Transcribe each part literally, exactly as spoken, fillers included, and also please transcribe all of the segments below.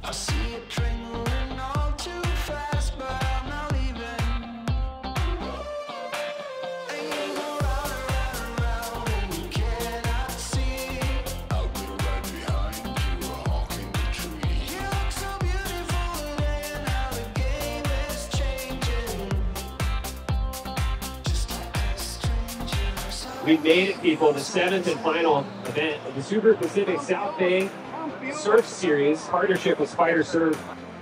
I see it train moving all too fast, but I'm not leaving. And you go round and round and round, and you cannot see. I'll be right behind you, honking the tree. You look so beautiful today, and how the game is changing. Just like a stranger. We made it, people, the seventh and final event of the Subaru Pacific South Bay Surf Series, partnership with Spider Surf.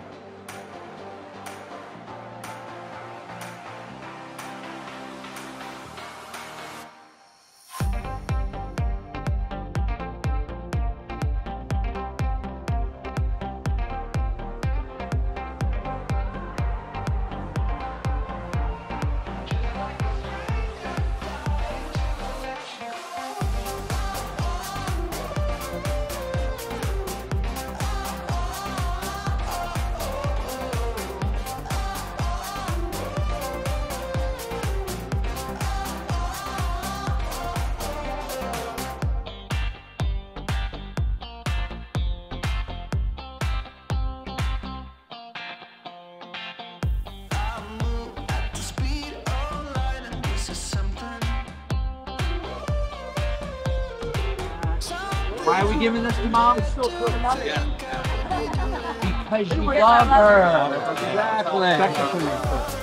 Why are we giving this to Mom? Yeah. Because you love her. Exactly.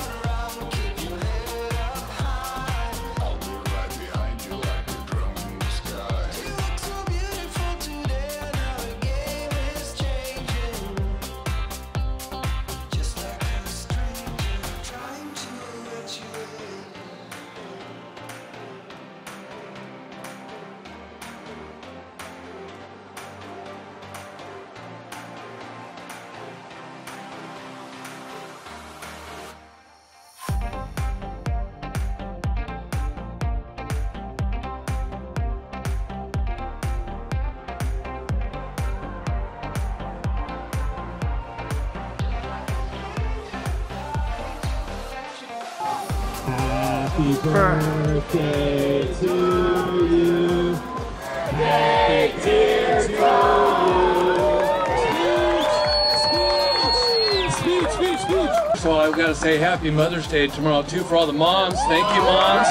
Happy birthday to you. Happy dear to you. Speech, speech, speech. So I've got to say happy Mother's Day tomorrow too for all the moms. Thank you, moms.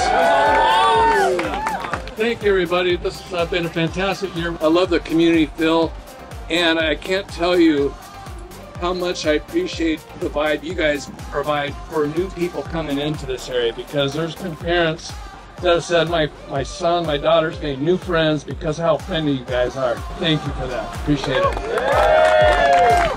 Thank you, everybody. This has uh, been a fantastic year. I love the community feel, and I can't tell you how much I appreciate the vibe you guys provide for new people coming into this area, because there's been parents that have said, my, my son, my daughter's made new friends because of how friendly you guys are. Thank you for that. Appreciate it.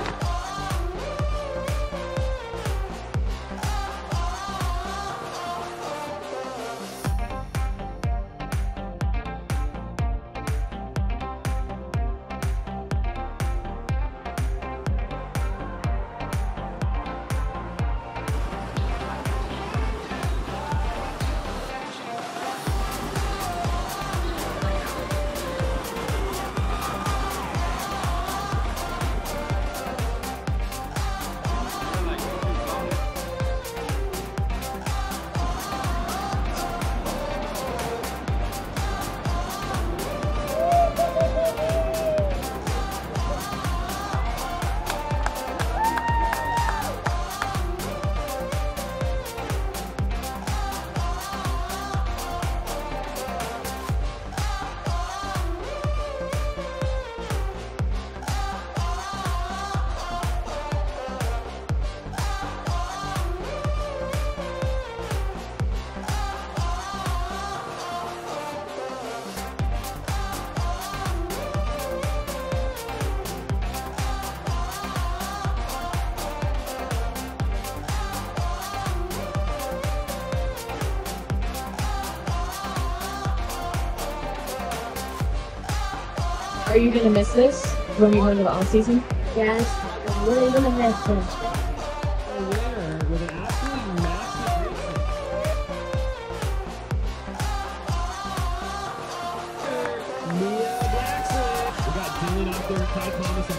Are you gonna miss this when we go into the off season? Yes, I'm really gonna miss this. A winner with an absolutely massive race. Mia Jackson. We got Dylan out there, Ty Thomas.